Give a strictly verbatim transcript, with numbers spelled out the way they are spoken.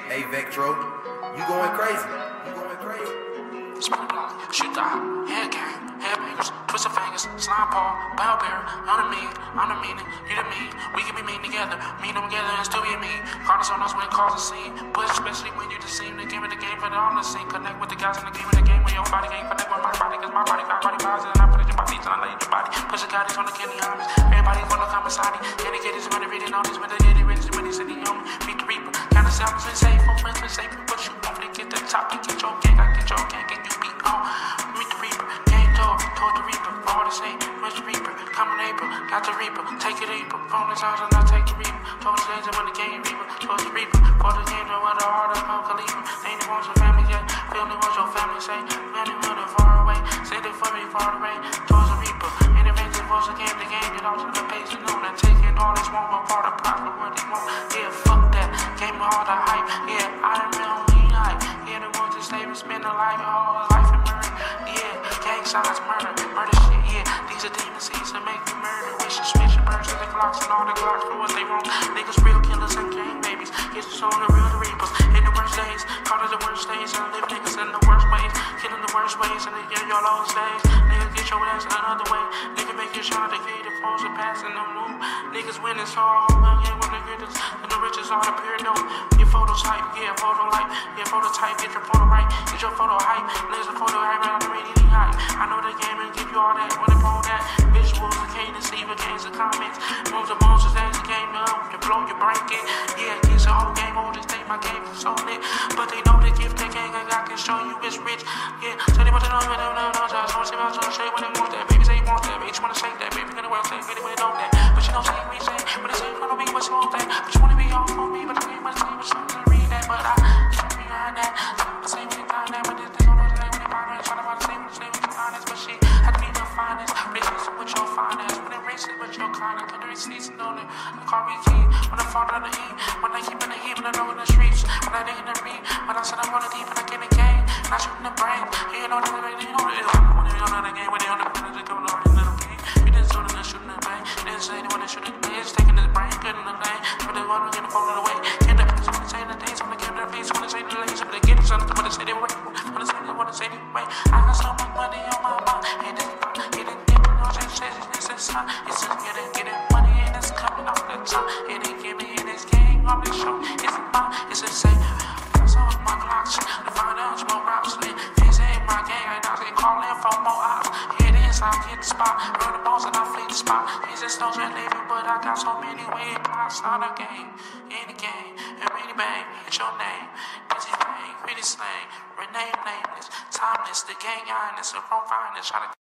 Hey Vectro, you going crazy. You going crazy. Spin the block, shoot the hop, head gang, head bangers, twist of fingers, slime paw, bow bear, I'm the me, I'm the meaning, you the me, we can be mean together, mean them together and still be me. Call us on us when it calls a scene, but especially when you deceive the game of the game for the on the scene. Connect with the guys in the game of the game when your body can't connect with my body, cause my body got body vibes and I put it in my feet and I lay your body. Push the guys on the candy armies, everybody wanna come beside me. Candy get his money reading all this, when they get it rich, when they say the young, beat the reaper. Kinda sounds safe for friends, and safe, but you want to get the top and get your gang, I get your gang, and you be on. Meet the reaper, gang toward, toward the reaper, all the same, with the reaper, come in April, got the reaper, take it reaper, from the house and I take the reaper, towards the days when the gang reaper, towards the reaper, for the game where the heart of Uncle Khalifa, ain't the ones your family yet, family wants your family say, family wanna far away, say they for me far away, towards the reaper, and the race was the game, the game, get off to the base and known, and taking all this one more part of profit, what they want, yeah, fuck that, game with all the hype, yeah, I done real lean hype, yeah, the ones that stay and spend a life, all life and murder, yeah, gang signs, murder, murder shit, yeah, these are demon seeds that make me murder, wishes, switching birds to the clocks and all the clocks for what they want, niggas real killers and gang babies, it's just on the real the reapers, in the worst days, caught at the worst days, and live niggas in the worst ways, killing the worst ways, and they get your lowest days, niggas get your ass another way, niggas make you shine, they get the force of passing them move, niggas winning so hard, yeah, when the greatest, and the richest are the pure dope, your photos hype, yeah, photo light, yeah, photo type, get your photo right, get your photo hype, laser photo hype, I'm really hype, I know the game and give you all that, when they pull that, visuals, the can't deceive, against the comments, moves and monsters, as the game up, you blow your blanket, yeah, it's a whole game, all this thing, my game is so lit, but they know the gift, they gang, I can show you it's rich, yeah, so they want to know, they don't know, I just want to say, I just want to say when they want that, baby say you want that, bitch wanna say that, baby, gonna well say, really, really know that, but you know, say, we say, when they say, in front of me, what's wrong with that, but you wanna be all for me, but I ain't wanna say, what's wrong, to read that, but I can't be behind that, I say, when they find that, but this, they don't know the name, when they find that, trying to say, when they say, when they find this, but she had to be the finest, races with your finest, when they races with your kind, under the season on it, the car we keep, when I fall down the heat, when I keep in the heat, when I know in the streets, when I dig in the beat, when I said I'm running deep, and I get in the game, and I shoot in the brain, you know that, you know that, when they on the game, when they on the when they come on the little game, we didn't shoot in the shooting the brain, didn't say they want to shoot in the brain, it's taking his brain, good in the lane, but they want to get the phone away, get the face, when they say the days, when they get their face, when they say the lanes, when they get the sun, when they say they were, when they say they want to say they wait, I got so much money on my mind, and it's get it, get it, no shit, shit, it's a sign, it's just get it, get it, money, and it's coming off the top, it ain't give me in this game, on this show, it's a mine, it's a safe, that's all my clocks, the find out, smoke rocks, this ain't my gang, I not they calling for more ops, it is, I get the spot, run the balls and I flee the spot, it's just no jet living, but I got so many ways, it's not a game, in the game, and really bang, it's your name, busy bang, pretty slang, rename nameless, timeless, the gang honest, the wrong finest, try to